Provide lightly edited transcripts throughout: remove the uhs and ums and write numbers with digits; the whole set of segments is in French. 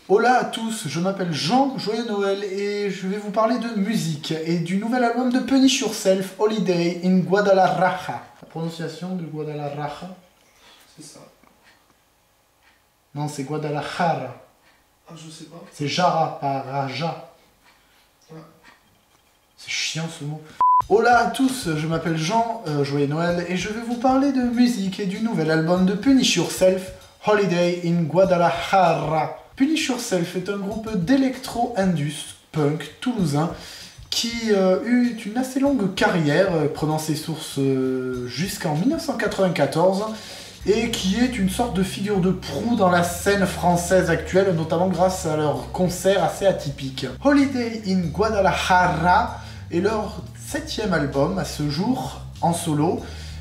Hola à tous, je m'appelle Jean, joyeux Noël et je vais vous parler de musique et du nouvel album de Punish Yourself, Holiday in Guadalajara. La prononciation de Guadalajara? C'est ça. Non, c'est Guadalajara. Ah, je sais pas. C'est Jara, pas Raja. Ouais. C'est chiant ce mot. Hola à tous, je m'appelle Jean, joyeux Noël et je vais vous parler de musique et du nouvel album de Punish Yourself, Holiday in Guadalajara. Punish Yourself est un groupe d'électro-indus punk toulousain qui eut une assez longue carrière, prenant ses sources jusqu'en 1994, et qui est une sorte de figure de proue dans la scène française actuelle, notamment grâce à leurs concerts assez atypiques. Holiday in Guadalajara est leur 7e album à ce jour, en solo,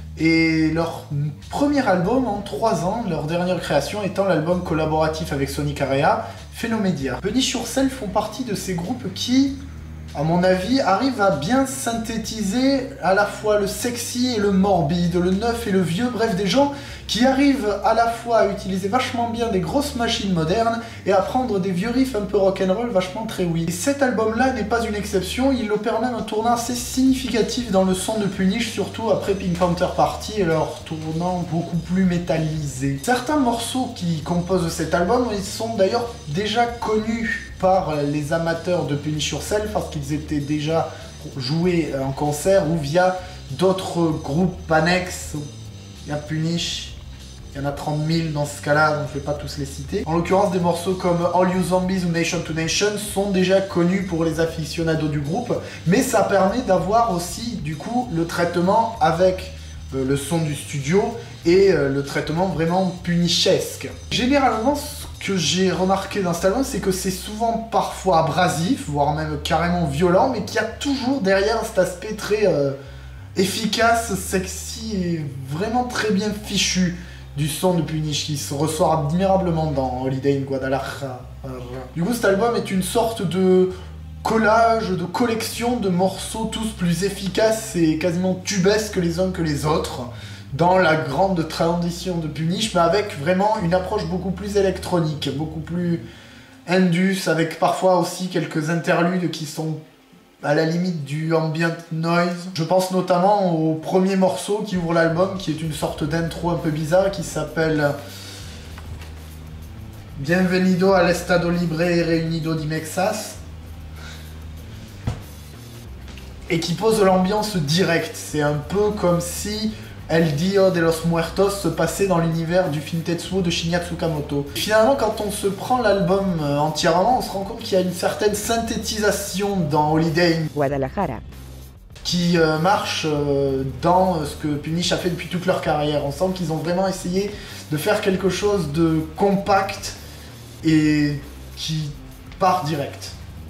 et leur premier album en 3 ans, leur dernière création étant l'album collaboratif avec Sonic Area, Phenomedia. Punish Yourself font partie de ces groupes qui, à mon avis, arrivent à bien synthétiser à la fois le sexy et le morbide, le neuf et le vieux, bref, des gens qui arrivent à la fois à utiliser vachement bien des grosses machines modernes et à prendre des vieux riffs un peu rock'n'roll vachement très oui. Et cet album-là n'est pas une exception, il opère même un tournant assez significatif dans le son de Punish, surtout après Pink Panther Party et leur tournant beaucoup plus métallisé. Certains morceaux qui composent cet album, ils sont d'ailleurs déjà connus par les amateurs de Punish Yourself parce qu'ils étaient déjà joués en concert ou via d'autres groupes annexes. Il y a Punish, il y en a 30 000 dans ce cas-là, donc je ne vais pas tous les citer. En l'occurrence, des morceaux comme All You Zombies ou Nation to Nation sont déjà connus pour les aficionados du groupe, mais ça permet d'avoir aussi, du coup, le traitement avec le son du studio et le traitement vraiment punishesque. Généralement, ce que j'ai remarqué dans cet album, c'est que c'est souvent parfois abrasif, voire même carrément violent, mais qu'il y a toujours derrière cet aspect très efficace, sexy et vraiment très bien fichu du son de Punish qui se ressort admirablement dans Holiday in Guadalajara. Du coup, cet album est une sorte de collage, de collection de morceaux tous plus efficaces et quasiment tubesques les uns que les autres, dans la grande tradition de Punish, mais avec vraiment une approche beaucoup plus électronique, beaucoup plus indus, avec parfois aussi quelques interludes qui sont à la limite du ambient noise. Je pense notamment au premier morceau qui ouvre l'album, qui est une sorte d'intro un peu bizarre, qui s'appelle Bienvenido al Estado Libre Reunido de Texas, et qui pose l'ambiance directe. C'est un peu comme si El Dio de los Muertos se passait dans l'univers du film Tetsuo de Shinya Tsukamoto. Et finalement, quand on se prend l'album entièrement, on se rend compte qu'il y a une certaine synthétisation dans Holiday in Guadalajara qui marche dans ce que Punish a fait depuis toute leur carrière. On sent qu'ils ont vraiment essayé de faire quelque chose de compact et qui part direct.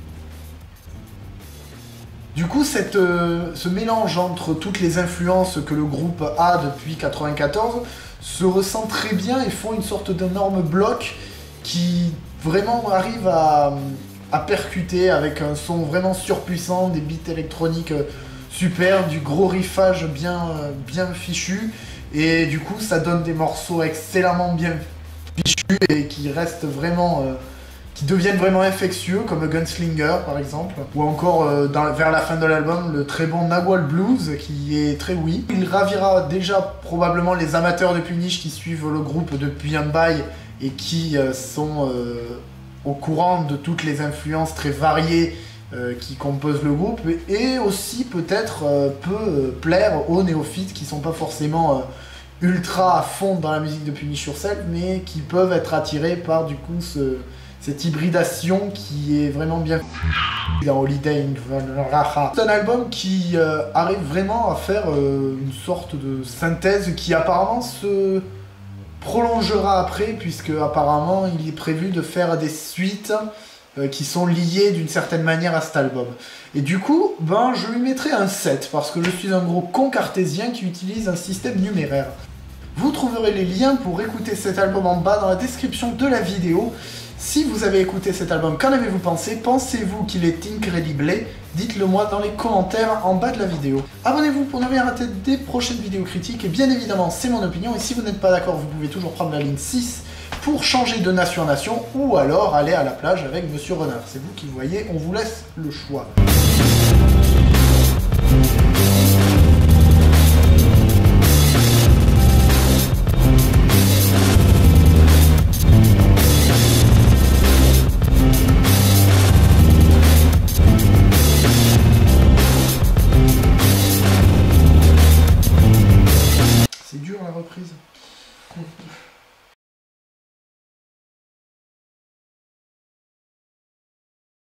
Du coup, ce mélange entre toutes les influences que le groupe a depuis 1994 se ressent très bien et font une sorte d'énorme bloc qui vraiment arrive à percuter avec un son vraiment surpuissant, des beats électroniques super, du gros riffage bien fichu, et du coup ça donne des morceaux excellemment bien fichus et qui restent vraiment... qui deviennent vraiment infectieux, comme Gunslinger par exemple, ou encore vers la fin de l'album, le très bon Nagual Blues, qui est très oui. Il ravira déjà probablement les amateurs de Punish qui suivent le groupe depuis un bail et qui sont au courant de toutes les influences très variées qui composent le groupe, et aussi peut-être peut plaire aux néophytes qui sont pas forcément ultra à fond dans la musique de Punish Yourself, mais qui peuvent être attirés par du coup cette hybridation qui est vraiment bien dans Holiday in Guadalajara. C'est un album qui arrive vraiment à faire une sorte de synthèse qui apparemment se prolongera après, puisque apparemment il est prévu de faire des suites qui sont liées d'une certaine manière à cet album. Et du coup, je lui mettrai un 7, parce que je suis un gros con cartésien qui utilise un système numéraire. Vous trouverez les liens pour écouter cet album en bas dans la description de la vidéo. Si vous avez écouté cet album, qu'en avez-vous pensé? Pensez-vous qu'il est incredible? Dites-le moi dans les commentaires en bas de la vidéo. Abonnez-vous pour ne rien rater des prochaines vidéos critiques, et bien évidemment c'est mon opinion, et si vous n'êtes pas d'accord, vous pouvez toujours prendre la ligne 6 pour changer de nation en nation ou alors aller à la plage avec Monsieur Renard. C'est vous qui voyez, on vous laisse le choix.